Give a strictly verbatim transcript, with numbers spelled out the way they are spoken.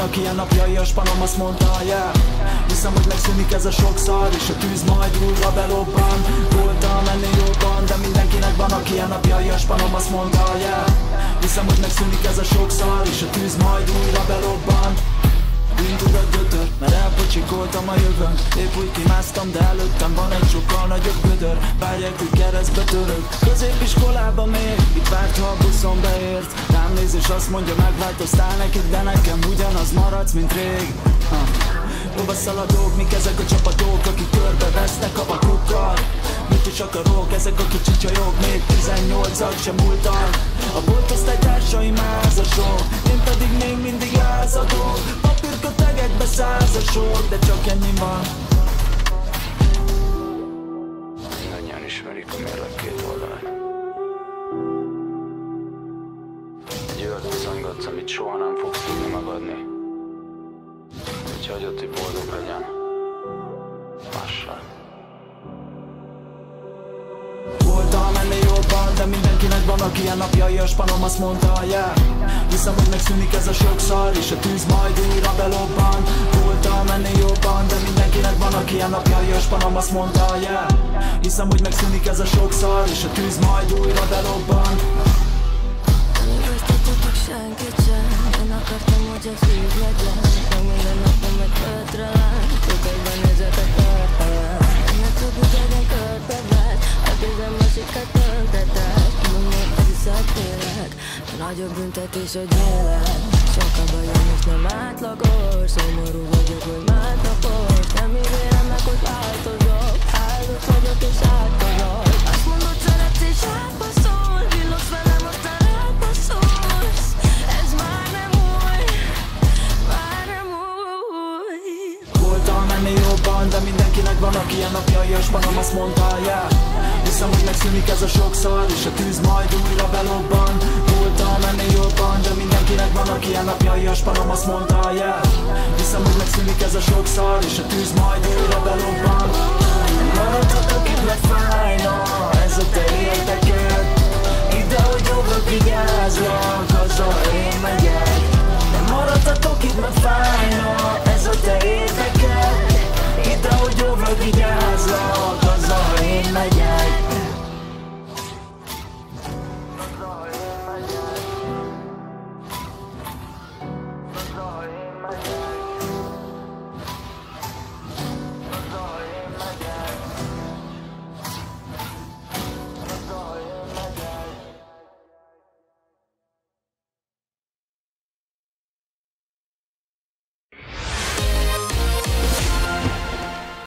vannak ilyen napjai, a spanom azt mondta, yeah. Hiszem, hogy megszűnik ez a sok szar, és a tűz majd újra belobban. Voltam ennél jobban, de mindenkinek vannak ilyen napjai, a spanom azt mondta, yeah. Hiszem, hogy megszűnik ez a sok szar, és a tűz majd újra belobban. Indul a gödör, mert elpocsikoltam a jövőn. Épp úgy kimásztam, de előttem van egy sokkal nagyobb gödör. Várják, hogy keresztbe török. Középiskolában még itt várt, ha a buszon beért. Rám néz és azt mondja, megváltoztál nekik, de nekem ugyanaz maradsz, mint rég. ha. Hova szaladok, mik ezek a csapatok, akik körbevesznek a vakukkal? Mit is akarok, ezek a kicsi csajok, még tizennyolcak sem múltak. A boltosztálytársaim házasok, én pedig még mindig lázadok. Papírkötegekbe százasok, de csak ennyi van. Mindannyian ismerik a mérleg két oldalát. Egy olyat bizonygatsz, amit soha nem fogsz tudni megadni. Hogy hagyod, hogy boldog legyen mással. Voltam ennél jobban, de mindenkinek vannak ilyen napjai, a spanom azt mondta, yeah. Hiszem, hogy megszűnik ez a sok szar, és a tűz majd újra belobban. Voltam ennél jobban, de mindenkinek vannak ilyen napjai, a spanom azt mondta, yeah. Hiszem, hogy megszűnik ez a sok szar, és a tűz majd újra belobban. Nem igaztatok senkit sem, én akartam, hogy a szív legyen. Meg minden napom egy földre lát, tükörben nézzetek körtelen. Ennek több idegen körbe vett, a kézem a siket töntetett. Mondom, ez is szebb élet, de nagyobb büntetés, hogy élet. Sokkal bajom és nem átlagos, szomorú vagyok, hogy már napos. Nem ígérem meg, hogy változok, áldott vagyok és átkozol. Azt mondod, szeretsz és átbaszol, villogsz velem, aztán átbaszolsz. Ez már nem új, már nem új. Voltam ennél jobban, de mindenkinek vannak ilyen napjai, a spanom azt mondta, yeah. Hiszem, hogy megszűnik ez a sok szar, és a tűz majd újra belobban. Voltam ennél jobban, de mindenkinek vannak ilyen napjai, a spanom azt mondta, yeah. Hiszem, hogy megszűnik ez a sok szar, és a tűz majd újra belobban. Maradhatok itt, mert fájna ez a te érdeked.